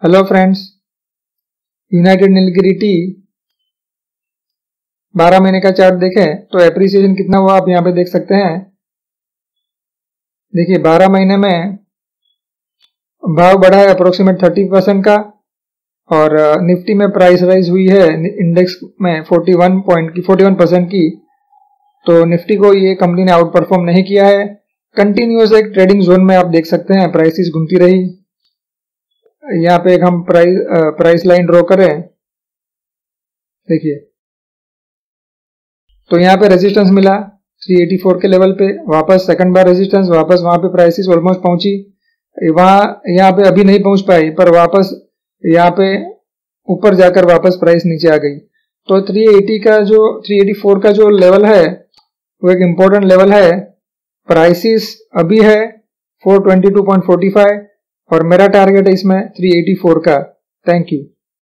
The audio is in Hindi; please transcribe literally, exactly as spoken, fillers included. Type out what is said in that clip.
Hello friends, united Nilgiri tea बारह महीने का चार्ट देखें तो एप्रिसिएशन कितना हुआ आप यहाँ पे देख सकते हैं। देखिए बारह महीने में भाव बढ़ा है अप्रोक्सीमेट थर्टी परसेंट का और निफ्टी में प्राइस राइज हुई है इंडेक्स में फोर्टी वन पॉइंट की फोर्टी वन परसेंट की। तो निफ्टी को ये कंपनी ने आउट परफॉर्म नहीं किया है। कंटिन्यूअस एक ट्रेडिंग जोन में आप देख सकते हैं प्राइसेस घूमती रही। यहाँ पे एक हम प्राइस प्राइस लाइन ड्रॉ करें, देखिए तो यहाँ पे रेजिस्टेंस मिला थ्री एटी फोर के लेवल पे, वापस सेकंड बार रेजिस्टेंस, वापस वहां पे प्राइसेस ऑलमोस्ट पहुंची, वहां यहाँ पे अभी नहीं पहुंच पाई पर वापस यहाँ पे ऊपर जाकर वापस प्राइस नीचे आ गई। तो थ्री एटी का जो थ्री एटी फोर का जो लेवल है वो एक इम्पोर्टेंट लेवल है। प्राइसेस अभी है four twenty two point forty five और मेरा टारगेट है इसमें थ्री एटी फोर का। Thank you.